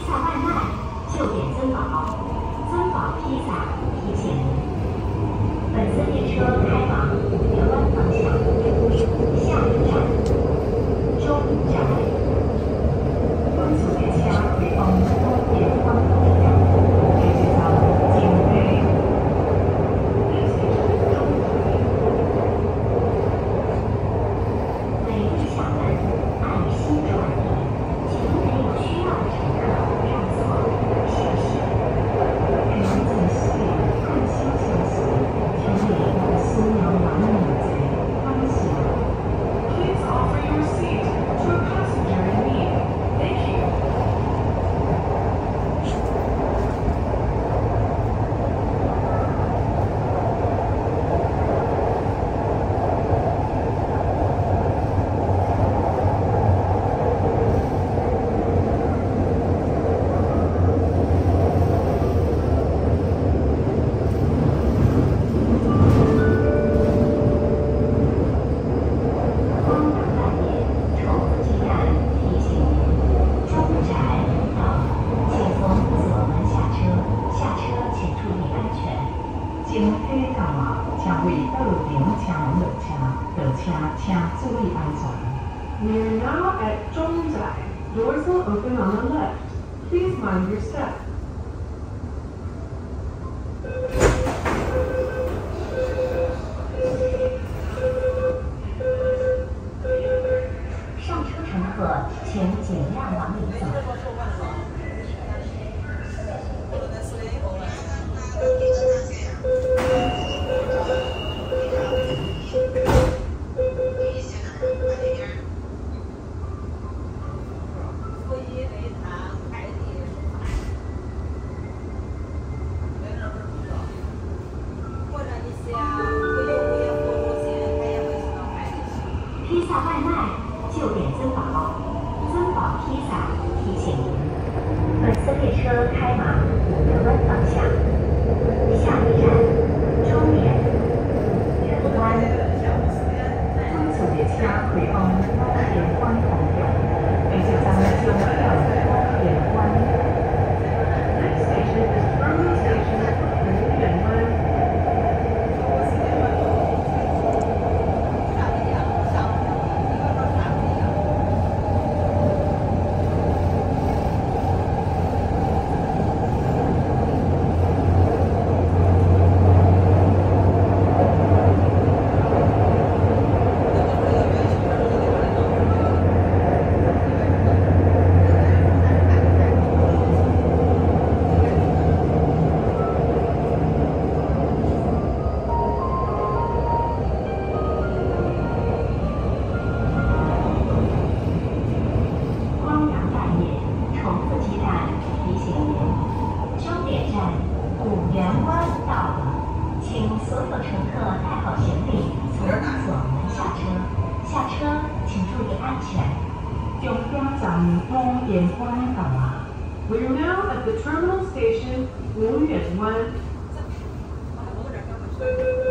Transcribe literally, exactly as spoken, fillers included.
萨外卖就点尊宝，尊宝披萨提醒您，本次列车开往五缘湾方向，下一站中宅。本次列車會往五緣灣方向，列車站前飛。每日下门按西转移，请没有需要的乘客让座，谢谢。感謝需要按西休息，請你有需要玩兒仔分享。Please offer your seat to a passenger in need. Thank you. 光阳半夜，重复机站提醒您：中宅到了，请从左门下车，下车请注意安全。 前梯到啊，请为二零车门落车，落车请注意安全。 We are now at Zhongzhai. Doors will open on the left. Please mind your step. 上车乘客请尽量往里走。披萨外卖就点尊宝，尊宝披萨提醒您，本次列车开往五缘湾方向，下一站中原五缘湾。 本次列车会往五缘湾方向，列车站将到五缘湾。 Next station is Terminal Station五缘湾。 光阳半夜，重复机站提醒您：终点站五缘湾到了，请所有乘客带好行李，从左门下车。下车请注意安全。 终点站五缘湾到啊。 We are now at the terminal station 五缘湾。